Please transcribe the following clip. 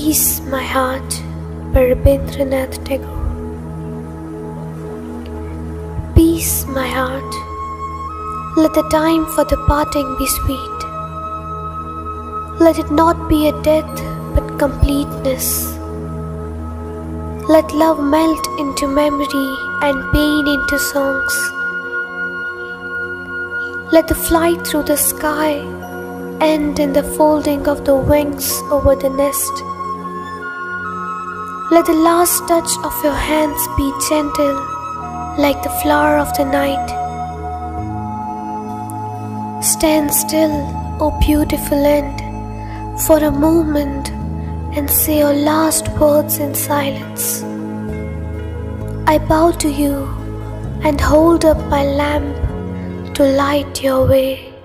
Peace, my heart, by Rabindranath Tagore. Peace, my heart, let the time for the parting be sweet. Let it not be a death, but completeness. Let love melt into memory and pain into songs. Let the flight through the sky end in the folding of the wings over the nest. Let the last touch of your hands be gentle, like the flower of the night. Stand still, O beautiful end, for a moment and say your last words in silence. I bow to you and hold up my lamp to light your way.